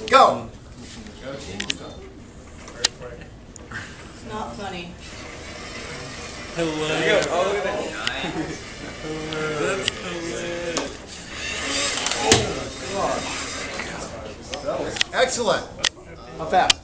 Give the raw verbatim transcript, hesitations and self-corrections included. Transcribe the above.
Go. It's not funny. Hello. There you go. Oh, look at that. That's hilarious. Excellent. How fast?